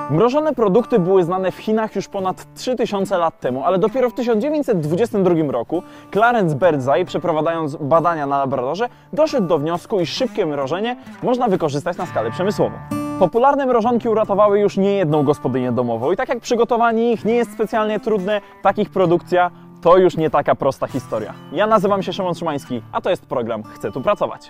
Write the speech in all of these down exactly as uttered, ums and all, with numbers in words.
Mrożone produkty były znane w Chinach już ponad trzy tysiące lat temu, ale dopiero w tysiąc dziewięćset dwudziestym drugim roku Clarence Birdseye, przeprowadzając badania na laboratorze, doszedł do wniosku, iż szybkie mrożenie można wykorzystać na skalę przemysłową. Popularne mrożonki uratowały już niejedną gospodynię domową i tak jak przygotowanie ich nie jest specjalnie trudne, tak ich produkcja to już nie taka prosta historia. Ja nazywam się Szymon Szymański, a to jest program Chcę tu pracować.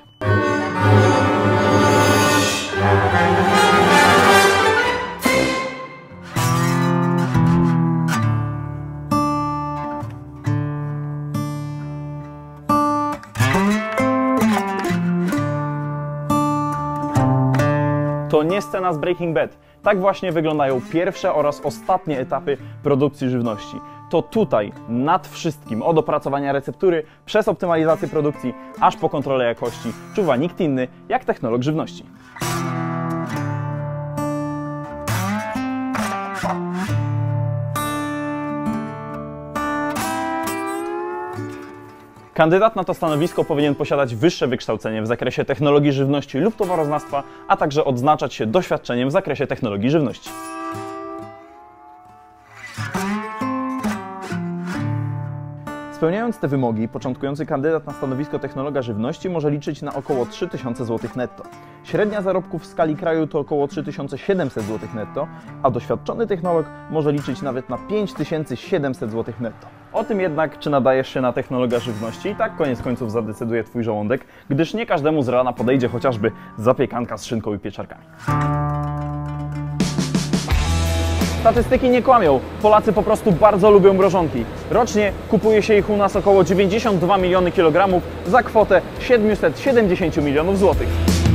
To nie scena z Breaking Bad. Tak właśnie wyglądają pierwsze oraz ostatnie etapy produkcji żywności. To tutaj, nad wszystkim, od opracowania receptury, przez optymalizację produkcji, aż po kontrolę jakości, czuwa nikt inny jak technolog żywności. Kandydat na to stanowisko powinien posiadać wyższe wykształcenie w zakresie technologii żywności lub towaroznawstwa, a także odznaczać się doświadczeniem w zakresie technologii żywności. Spełniając te wymogi, początkujący kandydat na stanowisko technologa żywności może liczyć na około trzy tysiące złotych netto. Średnia zarobków w skali kraju to około trzy tysiące siedemset złotych netto, a doświadczony technolog może liczyć nawet na pięć tysięcy siedemset złotych netto. O tym jednak, czy nadajesz się na technologa żywności, tak koniec końców zadecyduje Twój żołądek, gdyż nie każdemu z rana podejdzie chociażby zapiekanka z szynką i pieczarkami. Statystyki nie kłamią. Polacy po prostu bardzo lubią mrożonki. Rocznie kupuje się ich u nas około dziewięćdziesiąt dwa miliony kilogramów za kwotę siedemset siedemdziesiąt milionów złotych.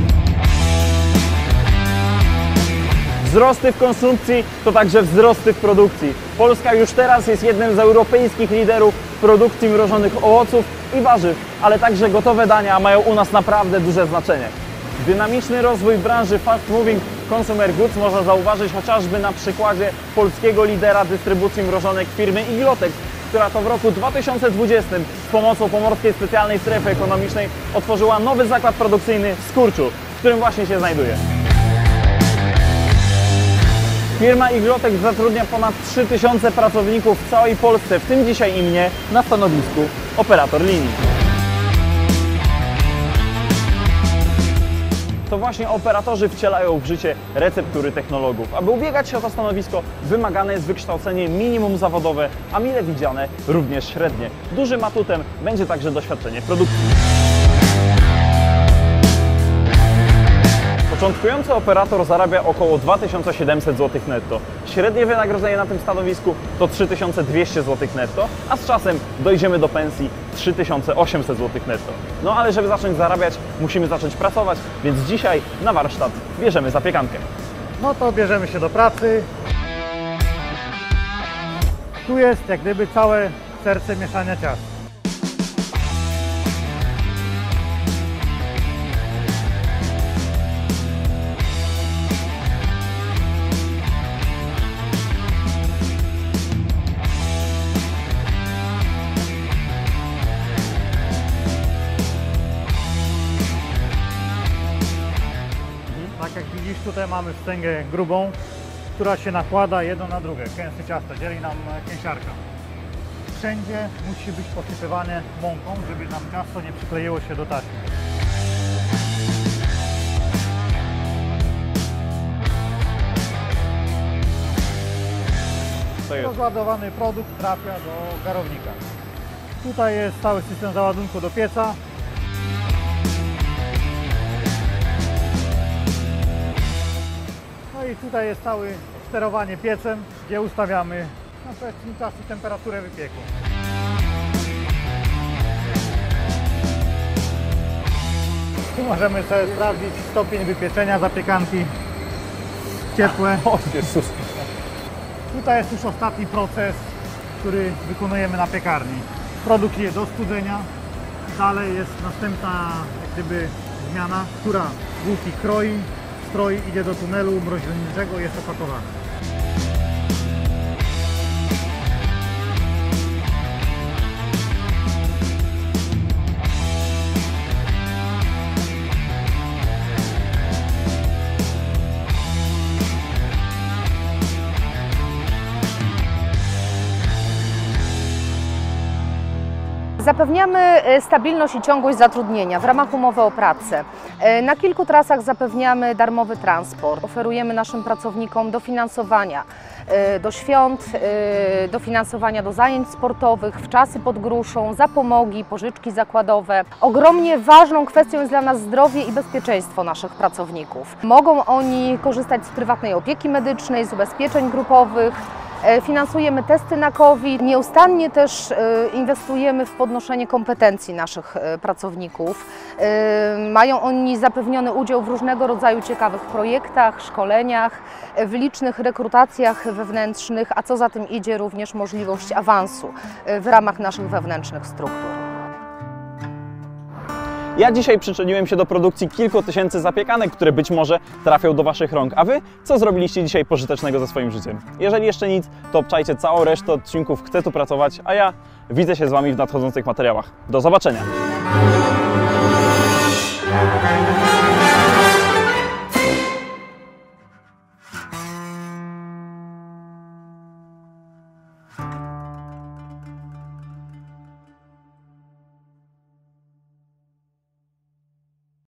Wzrosty w konsumpcji to także wzrosty w produkcji. Polska już teraz jest jednym z europejskich liderów w produkcji mrożonych owoców i warzyw, ale także gotowe dania mają u nas naprawdę duże znaczenie. Dynamiczny rozwój branży fast moving consumer goods można zauważyć chociażby na przykładzie polskiego lidera dystrybucji mrożonek firmy Iglotex, która to w roku dwa tysiące dwudziestym z pomocą Pomorskiej Specjalnej Strefy Ekonomicznej otworzyła nowy zakład produkcyjny w Skurczu, w którym właśnie się znajduje. Firma Iglotex zatrudnia ponad trzy tysiące pracowników w całej Polsce, w tym dzisiaj i mnie na stanowisku operator linii. To właśnie operatorzy wcielają w życie receptury technologów. Aby ubiegać się o to stanowisko, wymagane jest wykształcenie minimum zawodowe, a mile widziane również średnie. Dużym atutem będzie także doświadczenie w produkcji. Początkujący operator zarabia około dwa tysiące siedemset złotych netto. Średnie wynagrodzenie na tym stanowisku to trzy tysiące dwieście złotych netto, a z czasem dojdziemy do pensji trzy tysiące osiemset złotych netto. No ale żeby zacząć zarabiać, musimy zacząć pracować, więc dzisiaj na warsztat bierzemy zapiekankę. No to bierzemy się do pracy. Tu jest jak gdyby całe serce mieszania ciast. Tak jak widzisz, tutaj mamy wstęgę grubą, która się nakłada jedno na drugie. Kęsy ciasta dzieli nam kęsiarka. Wszędzie musi być posypywane mąką, żeby nam ciasto nie przykleiło się do taśmy. Rozładowany produkt trafia do garownika. Tutaj jest cały system załadunku do pieca. No i tutaj jest całe sterowanie piecem, gdzie ustawiamy na pewien czas i temperaturę wypieku. Tu możemy sobie sprawdzić stopień wypieczenia zapiekanki ciepłe. O Jezus. Tutaj jest już ostatni proces, który wykonujemy na piekarni. Produkt idzie do studzenia, dalej jest następna jak gdyby zmiana, która bułki kroi, stroi, idzie do tunelu mroźniczego i jest opakowany. Zapewniamy stabilność i ciągłość zatrudnienia w ramach umowy o pracę. Na kilku trasach zapewniamy darmowy transport. Oferujemy naszym pracownikom dofinansowania do świąt, dofinansowania do zajęć sportowych, w czasy pod gruszą, zapomogi, pożyczki zakładowe. Ogromnie ważną kwestią jest dla nas zdrowie i bezpieczeństwo naszych pracowników. Mogą oni korzystać z prywatnej opieki medycznej, z ubezpieczeń grupowych. Finansujemy testy na COVID. Nieustannie też inwestujemy w podnoszenie kompetencji naszych pracowników. Mają oni zapewniony udział w różnego rodzaju ciekawych projektach, szkoleniach, w licznych rekrutacjach wewnętrznych, a co za tym idzie również możliwość awansu w ramach naszych wewnętrznych struktur. Ja dzisiaj przyczyniłem się do produkcji kilku tysięcy zapiekanek, które być może trafią do Waszych rąk. A Wy co zrobiliście dzisiaj pożytecznego ze swoim życiem? Jeżeli jeszcze nic, to obczajcie całą resztę odcinków Chcę tu pracować, a ja widzę się z Wami w nadchodzących materiałach. Do zobaczenia!